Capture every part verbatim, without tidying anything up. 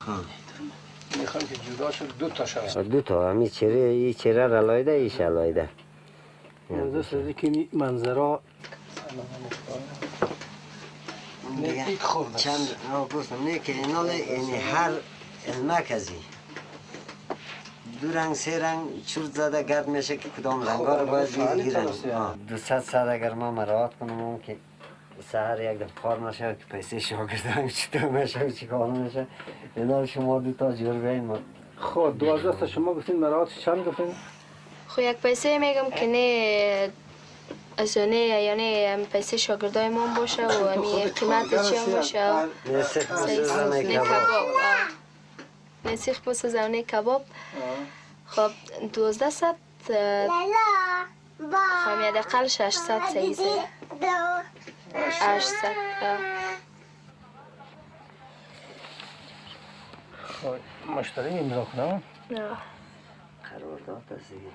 میخوام که جدا شد دو تا شد دو تا همی چهره ای چهره را لایده ایش لایده منظر سازی که منظره دیگه چند آه گفتم نه که اینال یعنی هر علمک ازی دو رنگ سه رنگ چورت زده گرد میشه که کدام رنگا رو باید بگیرن دو ست ساعت اگر ما مراعات کنم اون که سهر یک دفعه کار نشه که پیسه شاگردان چطور میشه چی کار نشه اینا شما دو تا جور بین ما خب دوازده تا شما گفتین مراعات چند گفتین؟ خب یک پیسه میگم که نه از نه یعنی پیسه شاگردای ما باشه و امی قیمت چی هم باشه نسیخ بسازن کباب نسیخ بسازن کباب خب دوازده ست خب حداقل ششصد سیزه هشتصد خب مشتری امضا کنم؟ نه قرارداد هست دیگه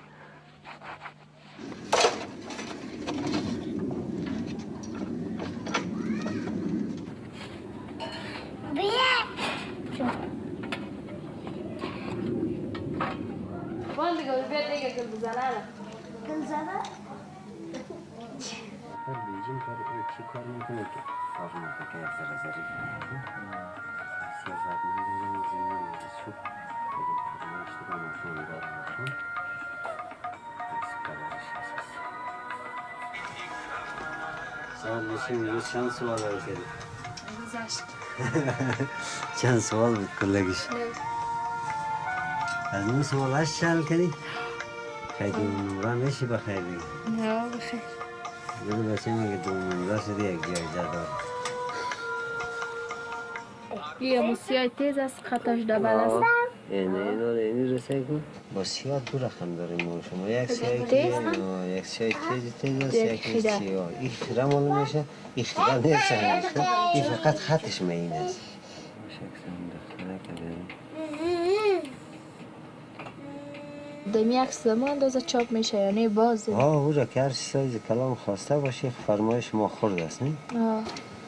بان دیگه بیاد دیگه گل بزنه گل زنه؟ بیجیم کار چی کار میکنه که کار میکنه که یک ذره ذره سیاست میکنه زمین شو بگم فرمایش تو مفهوم داره مفهوم سوال نشیم روز چند سوال هایی کردی؟ روز هشت چند سوال بود کلگیش؟ از نو سوال هشت چند کردی؟ خیلی نمره میشی بخیر دیگه؟ نه بخیر جلو بچه میگه دو نمره شده یک جای جدار یه موسیقی تیز است خطاش دبل است اینه اینه اینه رسه کن با سیاه دو رقم داریم ما شما یک سیاه تیز یک سیاه تیز تیز است یکی سیاه این خیره مال میشه این خیره نیست این فقط خطش میین است دمی عکس زمان اندازه چاپ میشه یعنی باز آه او را که هر سایز کلام خواسته باشی فرمایش ما خورد است نه؟ آه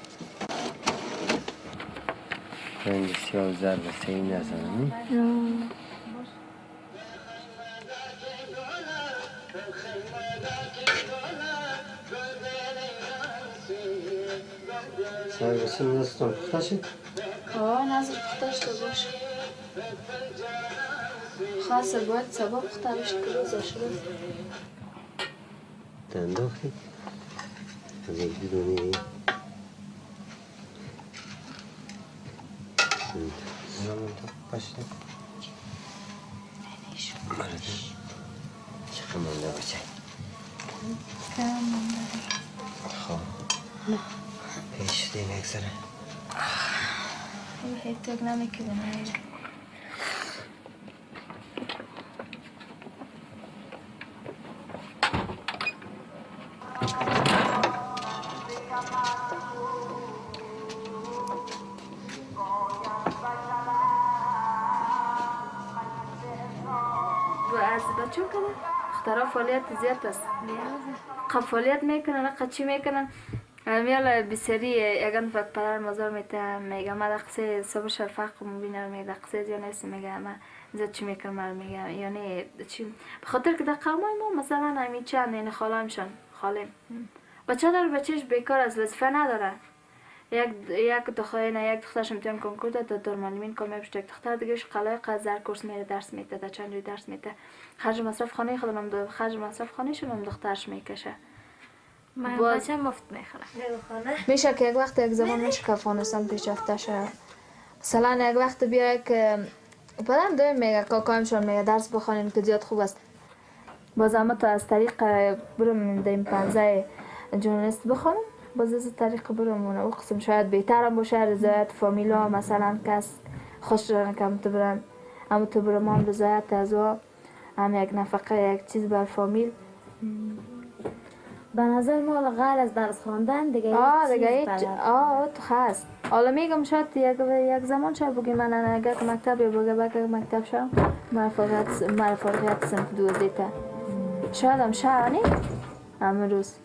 رنگ سیاه زرد است این است نه؟ سعی بسیم نستون پخته شد؟ آه نظر پخته شده باشه خاصه باید سبا پخته بشه که روزه شده دنداختی؟ از یک دو دونی زمان تو پشته چقدر مانده بچه؟ کم مانده خب پیش شدیم یک سره این حیطه نمیکنه از بچه کنه اختراع فعالیت زیاد است قب فعالیت میکنن قچی میکنن میال بسری اگن فقط پدر مزار میته میگه ما دقیقه صبح شفق مبینم میگه دقیقه یا نیست میگه ما زد چی میکنم میگه یعنی چی بخاطر که در قومای ما مثلا همین چند این خالهمشان خاله بچه داره بچهش بیکار از وظیفه نداره یک یک دختر نه یک دخترش امتحان کنکور داد دکتر معلمین کامیاب شد یک دختر دیگهش قلای قزر کورس میره درس میده در چند روی درس میده خرج مصرف خانه خودم دو خرج مصرف خانه شون دخترش میکشه من بچه مفت میخورم میشه که یک وقت یک زمان میشه که افغانستان پیشرفته شه مثلا یک وقت بیا که پدرم داریم میگه کاکایمشون میگه درس بخوانین که زیاد خوب است باز اما تا از طریق برم دیم پنزه جورنالیست بخوانم باز از طریق برمونه او قسم شاید بهتر هم باشه رضایت فامیلا مثلا کس خوش دارن که هم تو برن اما تو برم هم رضایت از او هم یک نفقه یک چیز بر فامیل به نظر ما غیر از درس خواندن دیگه آه دیگه هیچ آه تو هست حالا میگم شاید یک یک زمان شاید بگی من اگر که مکتب یا بگه بگه مکتب شم مرفاقیت مرفاقیت سنف دوازده تا شاید هم شاید نی همه روز